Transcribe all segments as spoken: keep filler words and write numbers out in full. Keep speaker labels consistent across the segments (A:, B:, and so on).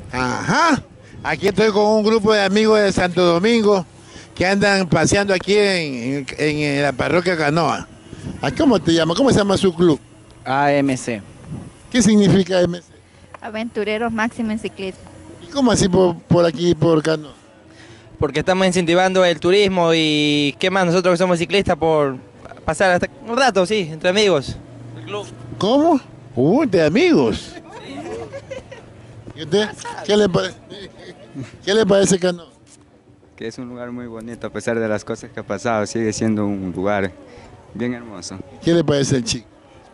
A: Ajá. Aquí estoy con un grupo de amigos de Santo Domingo que andan paseando aquí en, en- en la parroquia Canoa. ¿A ¿Cómo te llama? ¿Cómo se llama su club?
B: A M C.
A: ¿Qué significa M C?
C: Aventureros Máximo en Ciclismo.
A: ¿Y cómo así por, por aquí, por Canoa?
B: Porque estamos incentivando el turismo y qué más nosotros que somos ciclistas por pasar hasta un rato, sí, entre amigos. El club.
A: ¿Cómo? Uh, de amigos. ¿Y usted? ¿Qué le, pare- ¿Qué le parece Canoa?
D: Que es un lugar muy bonito a pesar de las cosas que ha pasado, sigue siendo un lugar bien hermoso.
A: ¿Qué le parece el chico?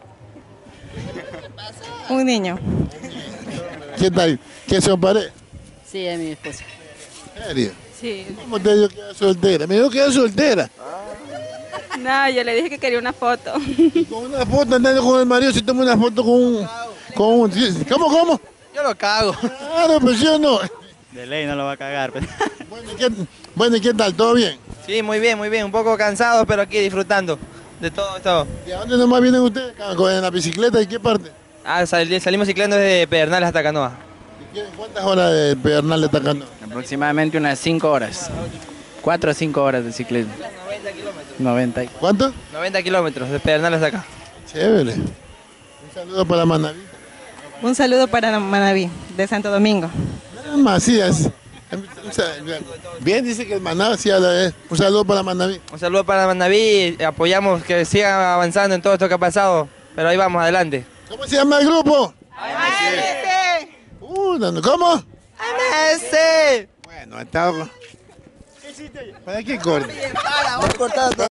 E: Un niño.
A: ¿Qué tal? ¿Qué son pareja?
E: Sí, es mi esposa.
A: ¿En serio?
E: Sí.
A: ¿Cómo te dijo que era soltera? Me dijo que era soltera.
E: No, yo le dije que quería una foto.
A: Y con una foto andando con el marido, se toma una foto con un... Con un ¿Cómo, cómo?
B: Yo lo cago.
A: Claro, pues yo no.
F: De ley no lo va a cagar. Pues.
A: Bueno, ¿y qué, bueno, ¿y qué tal? ¿Todo bien?
B: Sí, muy bien, muy bien. Un poco cansados, pero aquí disfrutando de todo esto.
A: ¿Y a dónde nomás vienen ustedes? ¿En la bicicleta? ¿Y qué parte?
B: Ah, sal- salimos ciclando desde Pedernales hasta Canoa.
A: ¿Y qué- ¿Cuántas horas de Pedernal le está sacando?
B: Aproximadamente unas cinco horas. cuatro o cinco horas de ciclismo. noventa.
A: ¿Cuánto?
B: noventa kilómetros de Pedernales hasta acá.
A: Chévere. Un saludo para Manaví.
E: Un saludo para Manaví, de Santo Domingo.
A: Nada más, sí, es- o sea, bien dice que el Manaví sí habla, eh. Un saludo para Manaví.
B: Un saludo para Manaví, apoyamos que sigan avanzando en todo esto que ha pasado, pero ahí vamos adelante.
A: ¿Cómo se llama el grupo? Uh, no, no, ¿Cómo?
B: M S.
A: Bueno, está... ¿Para qué corte?